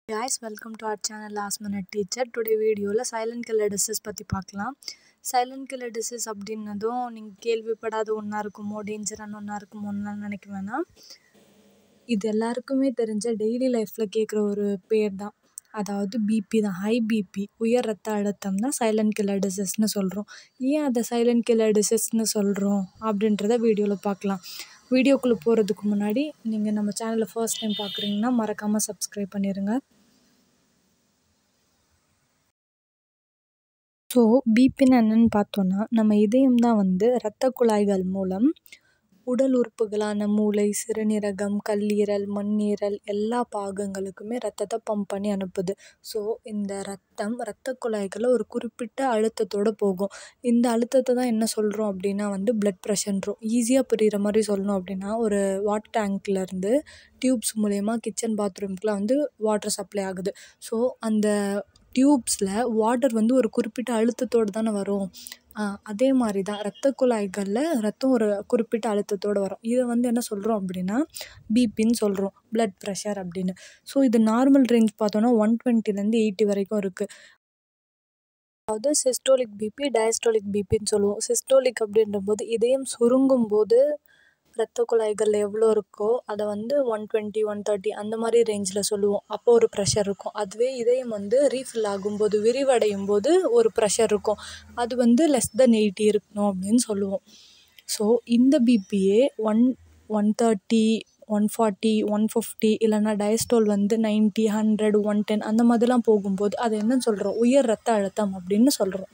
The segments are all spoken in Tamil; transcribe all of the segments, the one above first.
Guys, welcome to our channel Last Minute Teacher. Today வீடியோவில் சைலண்ட் கில்லர் டிசீஸ் பற்றி பார்க்கலாம். சைலண்ட் கில்லர் டிசீஸ் அப்படின்னதும் நீங்கள் கேள்விப்படாத ஒன்றா இருக்குமோ, டேஞ்சரான ஒன்றா இருக்குமோன்னு நினைக்க வேணாம். இது எல்லாருக்குமே தெரிஞ்ச டெய்லி லைஃப்பில் கேட்குற ஒரு பேர் தான். அதாவது பிபி தான். ஹை பிபி, உயர் ரத்த அழுத்தம் தான் சைலண்ட் கில்லர் டிசீஸ்னு சொல்கிறோம். ஏன் அதை சைலண்ட் கில்லர் டிசீஸ்னு சொல்கிறோம் அப்படின்றத வீடியோவில் பார்க்கலாம். வீடியோக்குள்ளே போகிறதுக்கு முன்னாடி நீங்கள் நம்ம சேனலை ஃபர்ஸ்ட் டைம் பார்க்குறீங்கன்னா மறக்காமல் சப்ஸ்கிரைப் பண்ணிடுங்க. ஸோ பிபின்னு என்னென்னு பார்த்தோன்னா, நம்ம இதயம் தான் இரத்த குழாய்கள் மூலம் உடல் உறுப்புகளான மூளை, சிறுநீரகம், கல்லீரல், மண்ணீரல் எல்லா பாகங்களுக்குமே ரத்தத்தை பம்ப் பண்ணி அனுப்புது. ஸோ இந்த இரத்த குழாய்களில் ஒரு குறிப்பிட்ட அழுத்தத்தோடு போகும். இந்த அழுத்தத்தை தான் என்ன சொல்கிறோம் அப்படின்னா பிளட் ப்ரெஷர்ன்றோம். ஈஸியாக புரிகிற மாதிரி சொல்லணும் அப்படின்னா, ஒரு வாட்டர் டேங்க்லேருந்து டியூப்ஸ் மூலயமா கிச்சன் பாத்ரூம்க்குலாம் வாட்டர் சப்ளை ஆகுது. ஸோ அந்த டியூப்ஸில் வாட்டர் ஒரு குறிப்பிட்ட அழுத்தத்தோடு தானே வரும். அதே மாதிரி தான் இரத்த குழாய்களில் ரத்தம் ஒரு குறிப்பிட்ட அழுத்தத்தோடு வரும். இதை என்ன சொல்கிறோம் அப்படின்னா பிபின்னு சொல்கிறோம், பிளட் ப்ரெஷர் அப்படின்னு. ஸோ இது நார்மல் ரேஞ்ச் பார்த்தோன்னா 120லேருந்து 80 வரைக்கும் இருக்குது. அதாவது சிஸ்டோலிக் பிபி, டயஸ்டோலிக் பிபின்னு சொல்லுவோம். சிஸ்டோலிக் அப்படின்ற போது இதயம் சுருங்கும் போது இரத்த குழாய்கள் எவ்வளோ இருக்கோ அதை 120, 130 அந்த மாதிரி ரேஞ்சில் சொல்லுவோம். அப்போ ஒரு ப்ரெஷர் இருக்கும். அதுவே இதயம் ரீஃபில் ஆகும்போது, விரிவடையும் போது ஒரு ப்ரெஷர் இருக்கும். அது லெஸ் தென் 80 இருக்கணும் அப்படின்னு சொல்லுவோம். ஸோ இந்த பிபியே 130, 140, 150 இல்லைன்னா டயஸ்டோல் 90, 100, 110 அந்த மாதிரிலாம் போகும்போது அது என்னன்னு சொல்கிறோம், உயர் ரத்த அழுத்தம் அப்படின்னு சொல்கிறோம்.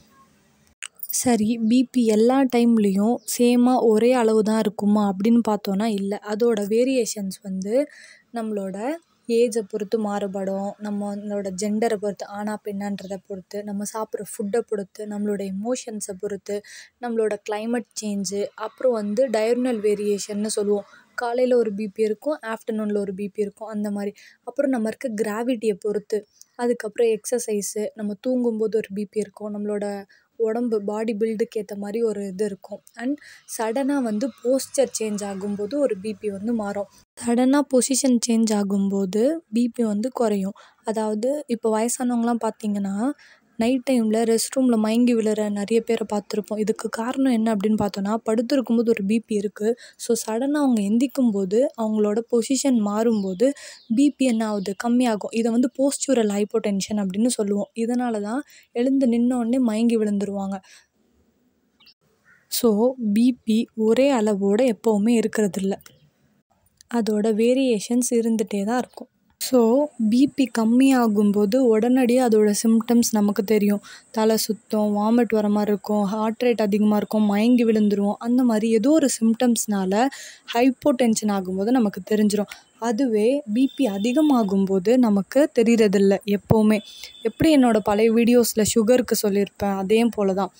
சரி, பிபி எல்லா டைம்லேயும் சேமாக ஒரே அளவு தான் இருக்குமா அப்படின்னு பார்த்தோன்னா இல்லை. அதோட வேரியேஷன்ஸ் நம்மளோட ஏஜை பொறுத்து மாறுபடும். நம்மளோட ஜெண்டரை பொறுத்து, ஆணா பெண்ணான்றதை பொறுத்து, நம்ம சாப்பிட்ற ஃபுட்டை பொறுத்து, நம்மளோட எமோஷன்ஸை பொறுத்து, நம்மளோட கிளைமேட் சேஞ்சு, அப்புறம் டயர்னல் வேரியேஷன்னு சொல்லுவோம். காலையில் ஒரு பிபி இருக்கும், ஆஃப்டர்நூனில் ஒரு பிபி இருக்கும், அந்த மாதிரி. அப்புறம் நம்ம இருக்க கிராவிட்டியை பொறுத்து, அதுக்கப்புறம் எக்ஸசைஸு, நம்ம தூங்கும்போது ஒரு பிபி இருக்கும், நம்மளோட உடம்பு பாடி பில்டுக்கு ஏற்ற மாதிரி ஒரு இது இருக்கும். அண்ட் சடனாக போஸ்டர் சேஞ்ச் ஆகும்போது ஒரு பிபி மாறும். சடனாக பொசிஷன் சேஞ்ச் ஆகும்போது பிபி குறையும். அதாவது இப்போ வயசானவங்களாம் பார்த்திங்கன்னா நைட் டைமில் ரெஸ்ட் ரூமில் மயங்கி விழுற நிறைய பேரை பார்த்துருப்போம். இதுக்கு காரணம் என்ன அப்படின்னு பார்த்தோன்னா, படுத்துருக்கும்போது ஒரு பிபி இருக்குது. ஸோ சடனாக அவங்க எந்திக்கும்போது அவங்களோட பொசிஷன் மாறும்போது பிபி என்ன ஆகுது, கம்மியாகும். இதை போஸ்டூரல் ஹைப்போடென்ஷன் அப்படின்னு சொல்லுவோம். இதனால தான் எழுந்து நின்னோடனே மயங்கி விழுந்துருவாங்க. ஸோ பிபி ஒரே அளவோடு எப்போவுமே இருக்கிறதில்ல, அதோட வேரியேஷன்ஸ் இருந்துகிட்டே தான் இருக்கும். ஸோ பிபி கம்மியாகும்போது உடனடியாக அதோட சிம்டம்ஸ் நமக்கு தெரியும். தலை சுத்தம், வாமிட் வர மாதிரி இருக்கும், ஹார்ட் ரேட் அதிகமாக இருக்கும், மயங்கி விழுந்துருவோம். அந்த மாதிரி ஏதோ ஒரு சிம்டம்ஸ்னால ஹைப்போடென்ஷன் ஆகும்போது நமக்கு தெரிஞ்சிடும். அதுவே பிபி அதிகமாகும்போது நமக்கு தெரியறதில்ல எப்போவுமே. எப்படி என்னோடய பழைய வீடியோஸில் சுகருக்கு சொல்லியிருப்பேன், அதே போல் தான்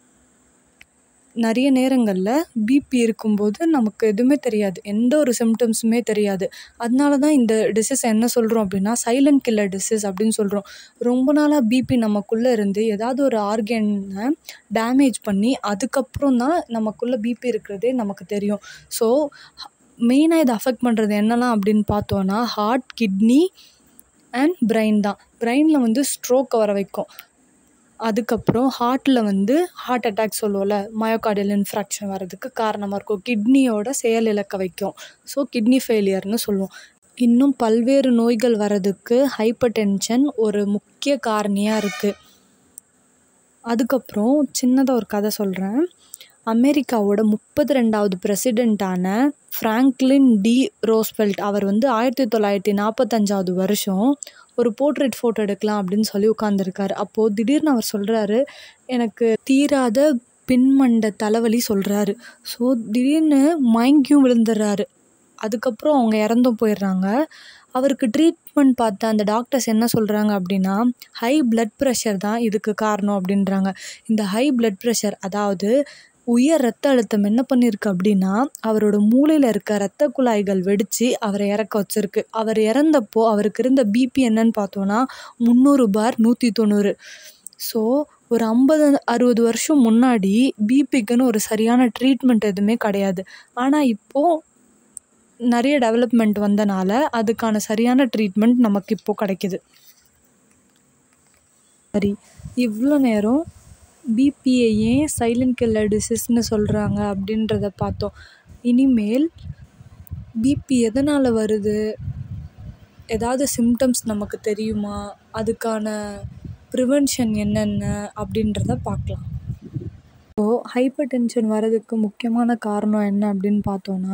நிறைய நேரங்களில் பிபி இருக்கும்போது நமக்கு எதுவுமே தெரியாது, எந்த ஒரு சிம்டம்ஸுமே தெரியாது. அதனால தான் இந்த டிசீஸ் என்ன சொல்கிறோம் அப்படின்னா சைலண்ட் கில்லர் டிசீஸ் அப்படின்னு சொல்கிறோம். ரொம்ப நாளாக பிபி நமக்குள்ளே இருந்து ஏதாவது ஒரு ஆர்கனை டேமேஜ் பண்ணி அதுக்கப்புறம் தான் நமக்குள்ளே பிபி இருக்கிறதே நமக்கு தெரியும். ஸோ மெயினாக இதை அஃபெக்ட் பண்ணுறது என்னெல்லாம் அப்படின்னு பார்த்தோன்னா ஹார்ட், கிட்னி அண்ட் பிரெயின் தான். பிரெயினில் ஸ்ட்ரோக்கை வர வைக்கும். அதுக்கப்புறம் ஹார்ட்டில் ஹார்ட் அட்டாக் சொல்லுவோம்ல, மயோகார்டியல் இன்ஃப்ராக்ஷன் வர்றதுக்கு காரணமாக இருக்கும். கிட்னியோட செயல் இழக்க வைக்கும். ஸோ கிட்னி ஃபெயிலியர்னு சொல்லுவோம். இன்னும் பல்வேறு நோய்கள் வர்றதுக்கு ஹைப்பர் டென்ஷன் ஒரு முக்கிய காரணியாக இருக்குது. அதுக்கப்புறம் சின்னதாக ஒரு கதை சொல்கிறேன். அமெரிக்காவோட 32வது பிரசிடெண்ட்டான ஃப்ராங்க்லின் டி ரோஸ்வெல்ட் அவர் 1945 வருஷம் ஒரு போர்ட்ரேட் ஃபோட்டோ எடுக்கலாம் அப்படின்னு சொல்லி உட்காந்துருக்காரு. அப்போது திடீர்னு அவர் சொல்கிறாரு, எனக்கு தீராத பின்மண்ட தலைவலி சொல்கிறாரு. ஸோ திடீர்னு மயங்கியும் விழுந்துடுறாரு. அதுக்கப்புறம் அவங்க இறந்தும் போயிடுறாங்க. அவருக்கு ட்ரீட்மெண்ட் பார்த்த அந்த டாக்டர்ஸ் என்ன சொல்கிறாங்க அப்படின்னா ஹை பிளட் ப்ரெஷர் தான் இதுக்கு காரணம் அப்படின்றாங்க. இந்த ஹை பிளட் ப்ரெஷர், அதாவது உயர் ரத்த அழுத்தம் என்ன பண்ணியிருக்கு அப்படின்னா அவரோட மூளையில் இருக்க இரத்த குழாய்கள் வெடித்து அவரை இறக்க வச்சிருக்கு. அவர் இறந்தப்போ அவருக்கு இருந்த பிபி என்னன்னு பார்த்தோன்னா 300/190. ஸோ ஒரு 50-60 வருஷம் முன்னாடி பிபிக்குன்னு ஒரு சரியான ட்ரீட்மெண்ட் எதுவுமே கிடையாது. ஆனால் இப்போது நிறைய டெவலப்மெண்ட் வந்தனால அதுக்கான சரியான ட்ரீட்மெண்ட் நமக்கு இப்போது கிடைக்கிது. சரி, இவ்வளோ நேரம் பிபியை ஏன் சைலண்ட் கில்லர் டிசீஸ்னு சொல்கிறாங்க அப்படின்றத பார்த்தோம். இனிமேல் பிபி எதனால் வருது, ஏதாவது சிம்டம்ஸ் நமக்கு தெரியுமா, அதுக்கான ப்ரிவென்ஷன் என்னென்ன அப்படின்றத பார்க்கலாம். ஹைப்பர் டென்ஷன் வரதுக்கு முக்கியமான காரணம் என்ன அப்படின்னு பார்த்தோன்னா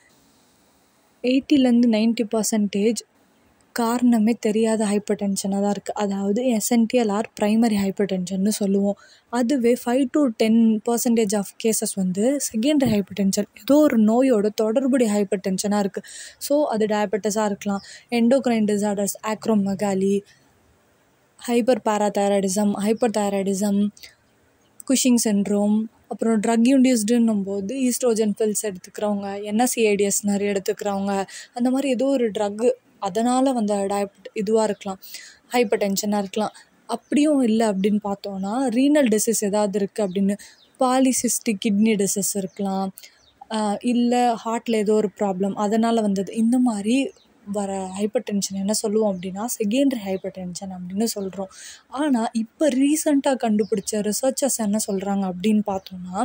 80-90% காரணமே தெரியாத ஹைப்பர் டென்ஷனாக தான் இருக்குது. அதாவது எசென்ஷியல் ஆர் ப்ரைமரி ஹைப்பர் டென்ஷன்னு சொல்லுவோம். அதுவே 5-10% ஆஃப் கேசஸ் வந்து செகண்டரி ஹைப்பர் டென்ஷன், ஏதோ ஒரு நோயோட தொடர்புடைய ஹைப்பர் டென்ஷனாக இருக்குது. ஸோ அது டயபெட்டிஸாக இருக்கலாம், endocrine disorders, acromegaly, hyperparathyroidism, hyperthyroidism, Cushing syndrome, அப்புறம் ட்ரக் இன்டியூஸ்டுன்னும் போது ஈஸ்ட்ரோஜன் பில்ஸ் எடுத்துக்கிறவங்க, NSAIDs நிறைய எடுத்துக்கிறவங்க, அந்த மாதிரி ஏதோ ஒரு ட்ரக்கு அதனால் வந்த இதுவாக இருக்கலாம், ஹைப்பர் டென்ஷனாக இருக்கலாம். அப்படியும் இல்லை அப்படின்னு பார்த்தோன்னா ரீனல் டிசீஸ் ஏதாவது இருக்குது அப்படின்னு, பாலிசிஸ்டிக் கிட்னி டிசீஸ் இருக்கலாம், இல்லை ஹார்ட்டில் ஏதோ ஒரு ப்ராப்ளம் அதனால் வந்தது. இந்த மாதிரி வர ஹைப்பர் டென்ஷன் என்ன சொல்லுவோம் அப்படின்னா செகண்டரி ஹைப்பர் டென்ஷன் அப்படின்னு சொல்கிறோம். ஆனால் இப்போ ரீசெண்டாக கண்டுபிடிச்ச ரிசர்ச்சர்ஸ் என்ன சொல்கிறாங்க அப்படின்னு பார்த்தோன்னா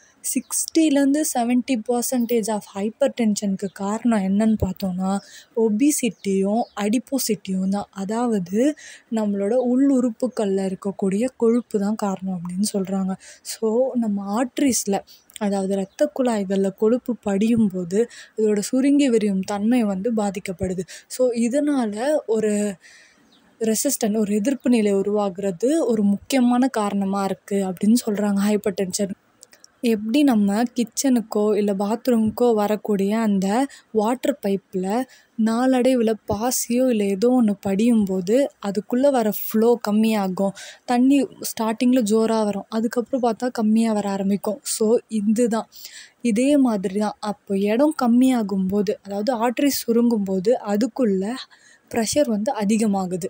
60-70% ஆஃப் ஹைப்பர் டென்ஷனுக்கு காரணம் என்னன்னு பார்த்தோன்னா ஒபிசிட்டியும் அடிப்போசிட்டியும் தான். அதாவது நம்மளோட உள்ளுறுப்புகளில் இருக்கக்கூடிய கொழுப்பு தான் காரணம் அப்படின்னு சொல்கிறாங்க. ஸோ நம்ம ஆர்ட்ரிஸில், அதாவது இரத்த குழாய்களில் கொழுப்பு படியும் போது இதோட சுருங்கி விரியும் தன்மை வந்து பாதிக்கப்படுது. ஸோ இதனால் ஒரு ஒரு எதிர்ப்பு நிலை உருவாகிறது ஒரு முக்கியமான காரணமாக இருக்குது அப்படின்னு சொல்கிறாங்க ஹைப்பர் டென்ஷன். எப்படி நம்ம கிச்சனுக்கோ இல்லை பாத்ரூமுக்கோ வரக்கூடிய அந்த வாட்டர் பைப்பில் நாளடைவில் பாசியோ இல்லை ஏதோ ஒன்று படியும் போது அதுக்குள்ளே வர ஃப்ளோ கம்மியாகும், தண்ணி ஸ்டார்டிங்கில் ஜோராக வரும், அதுக்கப்புறம் பார்த்தா கம்மியாக வர ஆரம்பிக்கும். ஸோ இதுதான் இதே மாதிரி தான் அப்போ இடம் கம்மியாகும்போது, அதாவது ஆர்ட்ரி சுருங்கும்போது அதுக்குள்ளே ப்ரெஷர் வந்து அதிகமாகுது.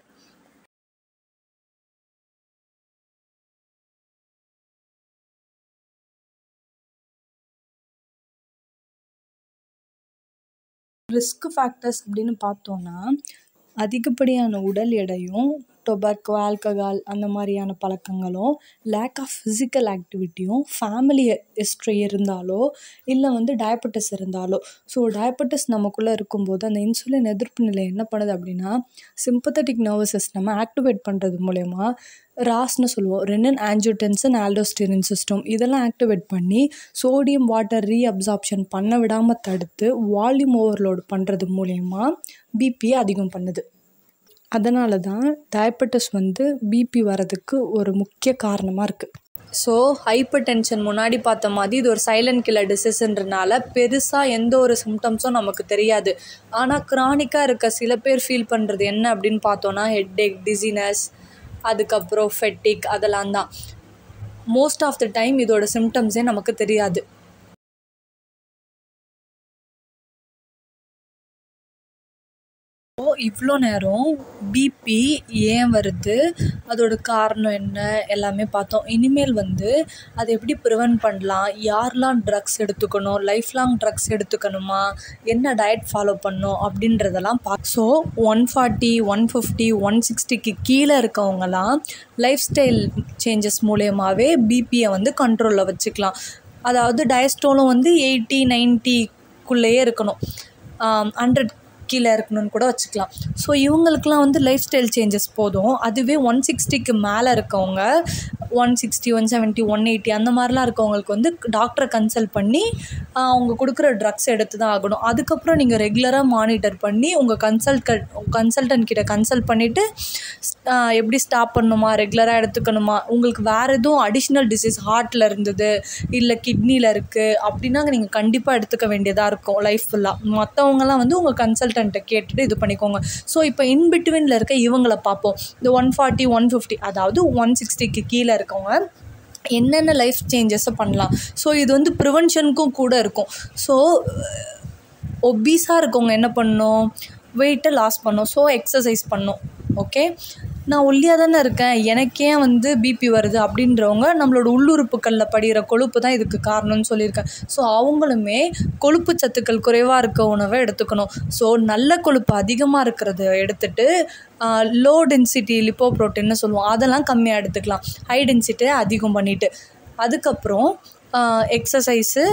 ரிஸ்க் ஃபேக்டர்ஸ் அப்படின்னு பார்த்தோன்னா அதிகப்படியான உடல் எடையும், டொபாக்கோ, ஆல்கஹால் அந்த மாதிரியான பழக்கங்களும், லேக் ஆஃப் ஃபிசிக்கல் ஆக்டிவிட்டியும், ஃபேமிலி ஹிஸ்ட்ரி இருந்தாலோ இல்லை வந்து டயபெட்டிஸ் இருந்தாலோ. ஸோ டயபெட்டிஸ் நமக்குள்ளே இருக்கும்போது அந்த இன்சுலின் எதிர்ப்பு நிலை என்ன பண்ணுது அப்படின்னா சிம்பத்தட்டிக் நர்வஸ் சிஸ்டம் ஆக்டிவேட் பண்ணுறது மூலயமா ராஸ்ன்னு சொல்லுவோம், ரெனின் ஆஞ்சியோடென்சின் ஆல்டோஸ்டெரின் சிஸ்டம், இதெல்லாம் ஆக்டிவேட் பண்ணி சோடியம் வாட்டர் ரீஅப்சார்ப்ஷன் பண்ண விடாமல் தடுத்து வால்யூம் ஓவர்லோடு பண்ணுறது மூலயமா பிபியை அதிகம் பண்ணுது. அதனால தான் டயபெட்டிஸ் வந்து பிபி வரதுக்கு ஒரு முக்கிய காரணமாக இருக்குது. ஸோ ஹைப்பர் டென்ஷன் முன்னாடி பார்த்த மாதிரி இது ஒரு சைலண்ட் கில்லர் டிசீஸ்ன்றனால பெருசாக எந்த ஒரு சிம்டம்ஸும் நமக்கு தெரியாது. ஆனால் க்ரானிக்காக இருக்க சில பேர் ஃபீல் பண்ணுறது என்ன அப்படின்னு பார்த்தோன்னா ஹெட்டேக், டிசினஸ், அதுக்கப்புறம் ஃபெட்டிக், அதெல்லாம் தான். மோஸ்ட் ஆஃப் த டைம் இதோட சிம்டம்ஸே நமக்கு தெரியாது. இவ்வளோ நேரம் பிபி ஏன் வருது, அதோட காரணம் என்ன எல்லாமே பார்த்தோம். இனிமேல் வந்து அதை எப்படி ப்ரிவென்ட் பண்ணலாம், யாரெலாம் ட்ரக்ஸ் எடுத்துக்கணும், லைஃப் லாங் ட்ரக்ஸ் எடுத்துக்கணுமா, என்ன டயட் ஃபாலோ பண்ணணும் அப்படின்றதெல்லாம் ஸோ 140, 150, 160க்கு கீழே இருக்கவங்கலாம் லைஃப் ஸ்டைல் சேஞ்சஸ் மூலயமாவே பிபியை வந்து கண்ட்ரோலில் வச்சுக்கலாம். அதாவது டயஸ்டோலும் வந்து 80-90க்குள்ளேயே இருக்கணும், 100 கீழே இருக்கணும்னு கூட வச்சுக்கலாம். ஸோ இவங்களுக்குலாம் வந்து லைஃப் ஸ்டைல் சேஞ்சஸ் போதும். அதுவே 160க்கு மேலே இருக்கவங்க 160, 170, 180 அந்த மாதிரிலாம் இருக்கவங்களுக்கு வந்து டாக்டரை கன்சல்ட் பண்ணி அவங்க கொடுக்குற ட்ரக்ஸ் எடுத்து தான் ஆகணும். அதுக்கப்புறம் நீங்கள் ரெகுலராக மானிட்டர் பண்ணி உங்கள் கன்சல்டன்ட் கிட்ட கன்சல்ட் பண்ணிவிட்டு எப்படி ஸ்டாப் பண்ணணுமா, ரெகுலராக எடுத்துக்கணுமா, உங்களுக்கு வேறு எதுவும் அடிஷ்னல் டிசீஸ் ஹார்ட்டில் இருந்தது இல்லை கிட்னியில் இருக்குது அப்படின்னா நீங்கள் கண்டிப்பாக எடுத்துக்க வேண்டியதாக இருக்கும் லைஃப் ஃபுல்லாக. மற்றவங்கலாம் வந்து உங்கள் கன்சல்டன்ட்டை கேட்டுட்டு இது பண்ணிக்கோங்க. ஸோ இப்போ இன்பிட்வீனில் இருக்க இவங்களை பார்ப்போம். இந்த 140, 150 அதாவது 160க்கு கீழே இருக்கவங்க என்னென்ன லைஃப் சேஞ்சஸை பண்ணலாம். ஸோ இது வந்து ப்ரிவென்ஷனுக்கும் கூட இருக்கும். ஸோ ஒபீஸாக இருக்கவங்க என்ன பண்ணணும், வெயிட்டை லாஸ் பண்ணணும். ஸோ எக்ஸசைஸ் பண்ணணும். ஓகே, நான் ஒல்லியாக தானே இருக்கேன், எனக்கே வந்து பிபி வருது அப்படின்றவங்க நம்மளோட உள்ளுறுப்புகளில் படிகிற கொழுப்பு தான் இதுக்கு காரணம்னு சொல்லியிருக்கேன். ஸோ அவங்களுமே கொழுப்பு சத்துக்கள் குறைவாக இருக்க உணவை எடுத்துக்கணும். ஸோ நல்ல கொழுப்பு அதிகமாக இருக்கிறத எடுத்துகிட்டு லோ டென்சிட்டி லிப்போப்ரோட்டீன்னு சொல்லுவோம், அதெல்லாம் கம்மியாக எடுத்துக்கலாம். ஹை டென்சிட்டியை அதிகம் பண்ணிவிட்டு அதுக்கப்புறம் எக்ஸசைஸு,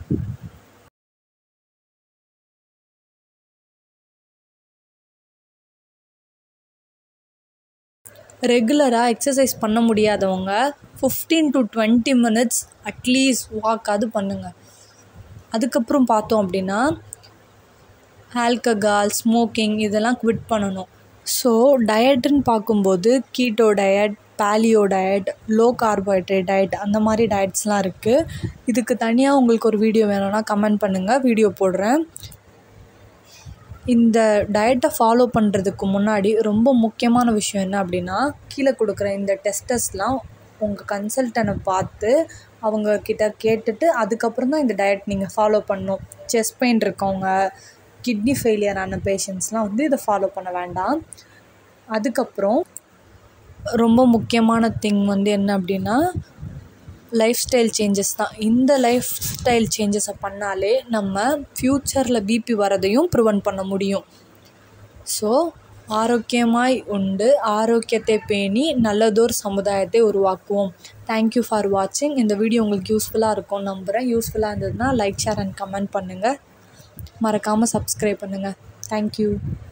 ரெகுலராக எக்ஸசைஸ் பண்ண முடியாதவங்க 15 to 20 minutes அட்லீஸ்ட் வாக்காவது பண்ணுங்கள். அதுக்கப்புறம் பார்த்தோம் அப்படின்னா ஆல்கஹால், ஸ்மோக்கிங் இதெல்லாம் குவிட் பண்ணணும். ஸோ டயட்டுன்னு பார்க்கும்போது keto diet, paleo diet, low carbohydrate diet அந்த மாதிரி டயட்ஸ்லாம் இருக்குது. இதுக்கு தனியாக உங்களுக்கு ஒரு வீடியோ வேணும்னா கமெண்ட் பண்ணுங்கள், வீடியோ போடுறேன். இந்த டயட்டை ஃபாலோ பண்ணுறதுக்கு முன்னாடி ரொம்ப முக்கியமான விஷயம் என்ன அப்படின்னா, கீழே கொடுக்குற இந்த டெஸ்டஸ்லாம் உங்கள் கன்சல்டனை பார்த்து அவங்கக்கிட்ட கேட்டுட்டு அதுக்கப்புறம் தான் இந்த டயட் நீங்கள் ஃபாலோ பண்ணணும். செஸ்ட் பெயின் இருக்கவங்க, கிட்னி ஃபெயிலியர் ஆன பேஷண்ட்ஸ்லாம் வந்து இதை ஃபாலோ பண்ண வேண்டாம். அதுக்கப்புறம் ரொம்ப முக்கியமான திங் வந்து என்ன அப்படின்னா லைஃப் ஸ்டைல் சேஞ்சஸ் தான். இந்த லைஃப் ஸ்டைல் சேஞ்சஸை பண்ணாலே நம்ம ஃப்யூச்சரில் பிபி வரதையும் ப்ரிவென்ட் பண்ண முடியும். ஸோ ஆரோக்கியமாய் உண்டு, ஆரோக்கியத்தை பேணி நல்லதோர் சமுதாயத்தை உருவாக்குவோம். தேங்க்யூ ஃபார் வாட்சிங். இந்த வீடியோ உங்களுக்கு யூஸ்ஃபுல்லாக இருக்கும்னு நம்புகிறேன். யூஸ்ஃபுல்லாக இருந்ததுன்னா லைக், ஷேர் அண்ட் கமெண்ட் பண்ணுங்கள். மறக்காமல் சப்ஸ்கிரைப் பண்ணுங்கள். தேங்க்யூ.